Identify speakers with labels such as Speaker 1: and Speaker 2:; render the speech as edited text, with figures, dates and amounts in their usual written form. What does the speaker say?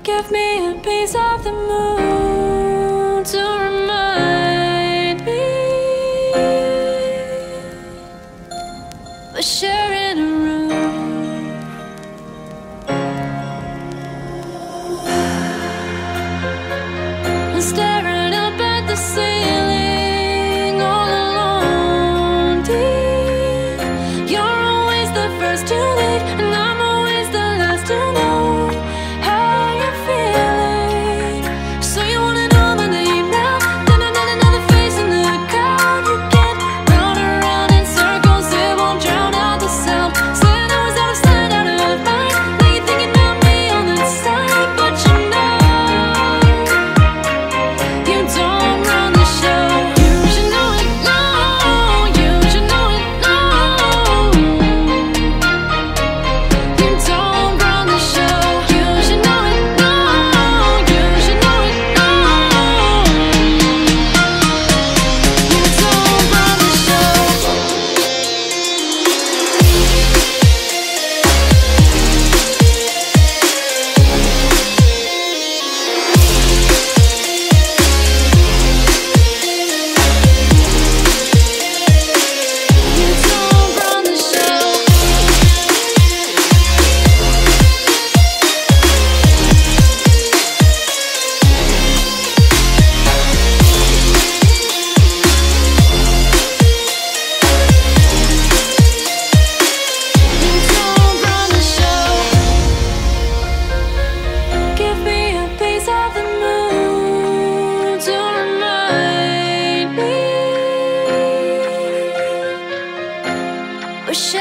Speaker 1: Give me a piece of the moon to remind me we're sharing a room. And staring up at the ceiling all alone, dear. You're always the first to leave, and I'm always the last to know. We're